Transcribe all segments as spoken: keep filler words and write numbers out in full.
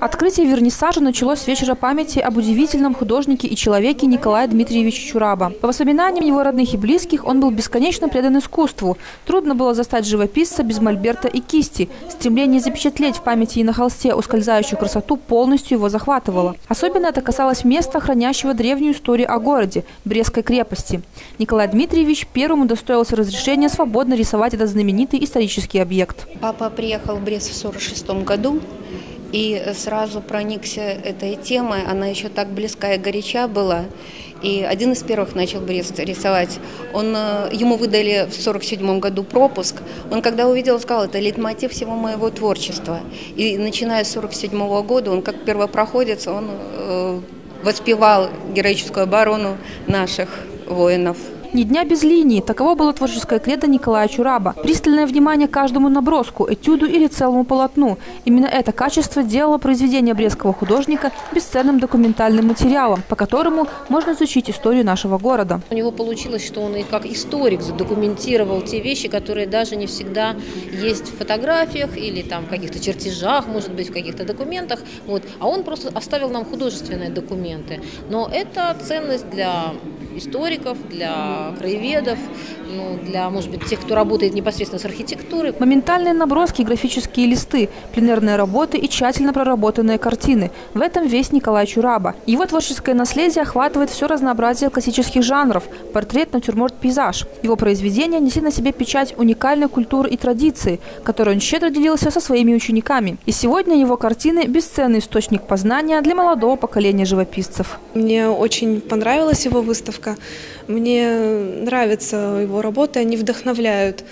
Открытие вернисажа началось с вечера памяти об удивительном художнике и человеке Николае Дмитриевиче Чураба. По воспоминаниям его родных и близких, он был бесконечно предан искусству. Трудно было застать живописца без мольберта и кисти. Стремление запечатлеть в памяти и на холсте ускользающую красоту полностью его захватывало. Особенно это касалось места, хранящего древнюю историю о городе – Брестской крепости. Николай Дмитриевич первым удостоился разрешения свободно рисовать этот знаменитый исторический объект. Папа приехал в Брест в сорок шестом году. И сразу проникся этой темой, она еще так близка и горяча была. И один из первых начал Брест рисовать. Он, ему выдали в сорок седьмом году пропуск. Он когда увидел, сказал, это лейтмотив всего моего творчества. И начиная с сорок седьмого года, он как первопроходец, он э, воспевал героическую оборону наших воинов. Ни дня без линии. Таково было творческое кредо Николая Чураба. Пристальное внимание каждому наброску, этюду или целому полотну. Именно это качество делало произведение брестского художника бесценным документальным материалом, по которому можно изучить историю нашего города. У него получилось, что он и как историк задокументировал те вещи, которые даже не всегда есть в фотографиях или там в каких-то чертежах, может быть, в каких-то документах. Вот. А он просто оставил нам художественные документы. Но это ценность для историков, для краеведов, ну, для, может быть, тех, кто работает непосредственно с архитектурой. Моментальные наброски, графические листы, пленерные работы и тщательно проработанные картины. В этом весь Николай Чураба. Его творческое наследие охватывает все разнообразие классических жанров – портрет, натюрморт, пейзаж. Его произведения несли на себе печать уникальной культуры и традиции, которой он щедро делился со своими учениками. И сегодня его картины – бесценный источник познания для молодого поколения живописцев. Мне очень понравилась его выставка. Мне нравятся его работы, они вдохновляют.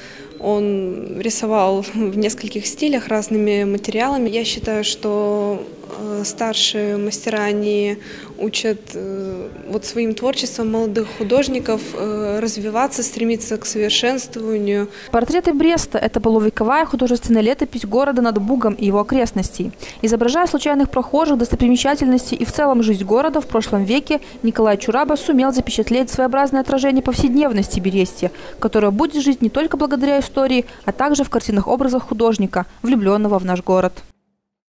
Он рисовал в нескольких стилях разными материалами. Я считаю, что старшие мастера, они учат вот своим творчеством молодых художников развиваться, стремиться к совершенствованию. Портреты Бреста – это полувековая художественная летопись города над Бугом и его окрестностей. Изображая случайных прохожих, достопримечательности и в целом жизнь города в прошлом веке, Николай Чураба сумел запечатлеть своеобразное отражение повседневности Берестья, которое будет жить не только благодаря истории, а также в картинах-образах художника, влюбленного в наш город.